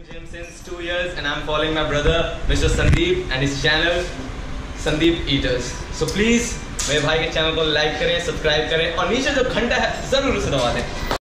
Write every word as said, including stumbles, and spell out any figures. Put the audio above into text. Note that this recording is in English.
gym since two years and I'm following my brother Mister Sandeep and his channel Sandeep Eaters. So please मेरे भाई के channel को like करें, subscribe करें और नीचे जो घंटा है जरूर उसे दबा दें.